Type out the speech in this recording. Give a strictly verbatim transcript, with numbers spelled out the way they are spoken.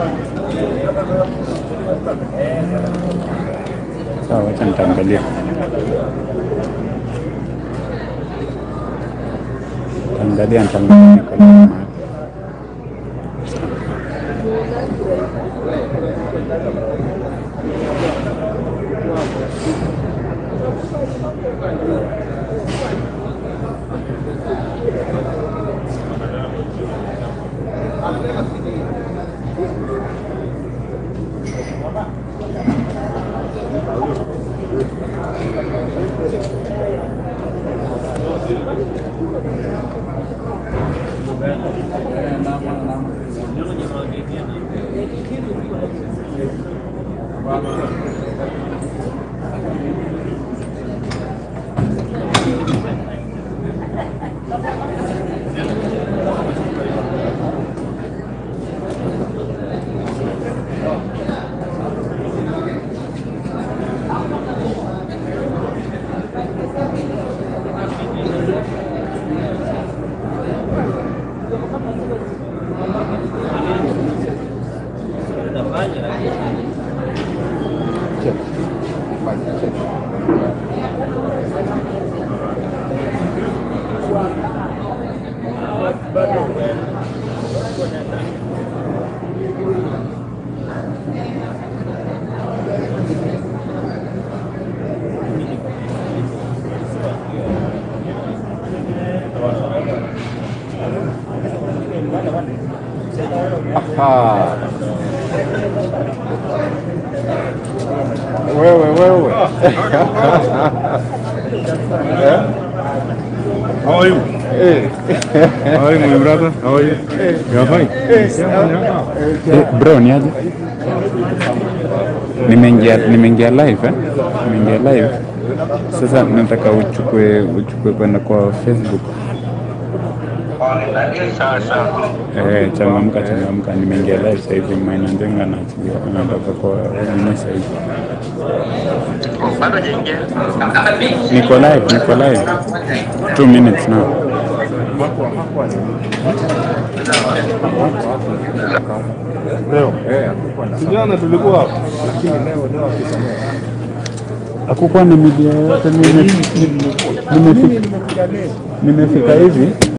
Sawa, wacha nitaangalia. Angalia nitaangalia kama aha. Wewe wewe. How are you? Hey. How are you, my brother? How are you? You are fine? Hey, bro, ni aje? Nimeingia nimeingia live eh? Nimeingia live. Sasa nataka uchukue uchukue kwenda kwa Facebook. Eh, changamka changamka, nimeingia live sasa hivi. Maina Njenga na nataka kwa nini sasa hivi. Niko live, niko live. Two minutes now. Leo eh, jana tulikuwa hapo, lakini leo leo akisamea. Hakukuwa na media yote. Nimefika nimefika hivi.